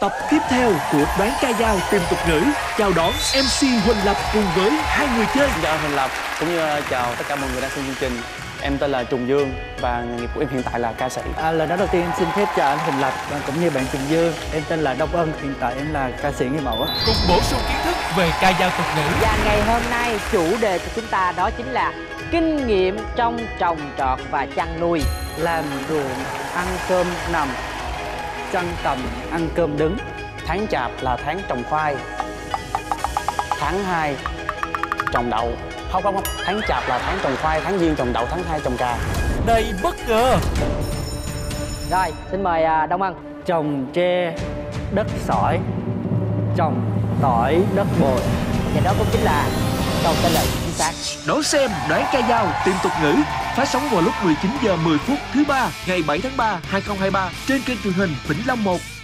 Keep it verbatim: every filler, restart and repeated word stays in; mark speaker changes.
Speaker 1: tập tiếp theo của Đoán ca dao tìm tục ngữ. Chào đón em xê Huỳnh Lập cùng với hai người chơi.
Speaker 2: Xin chào anh Huỳnh Lập cũng như chào tất cả mọi người đang xem chương trình. Em tên là Trùng Dương và nghề nghiệp của em hiện tại là ca sĩ.
Speaker 3: À, lời nói đầu tiên em xin phép chào anh Huỳnh Lập và cũng như bạn Trùng Dương. Em tên là Đông Ân, hiện tại em là ca sĩ người mẫu.
Speaker 1: Cùng bổ sung kiến thức về ca dao tục ngữ.
Speaker 4: Và ngày hôm nay chủ đề của chúng ta đó chính là kinh nghiệm trong trồng trọt và chăn nuôi.
Speaker 3: Làm ruộng ăn cơm nằm, chăn tầm ăn cơm đứng.
Speaker 2: Tháng Chạp là tháng trồng khoai. Tháng hai trồng đậu. Không không không, tháng Chạp là tháng trồng khoai, tháng Giêng trồng đậu, tháng hai trồng cà.
Speaker 1: Đầy bất ngờ.
Speaker 4: Rồi, xin mời Đông Ân.
Speaker 3: Trồng tre, đất sỏi. Trồng tỏi, đất bồi.
Speaker 4: Và đó cũng chính là câu trả lời chính xác.
Speaker 1: Đón xem Đoán ca dao tìm tục ngữ phát sóng vào lúc mười chín giờ mười phút thứ ba ngày bảy tháng ba hai nghìn không trăm hai mươi ba trên kênh truyền hình Vĩnh Long một.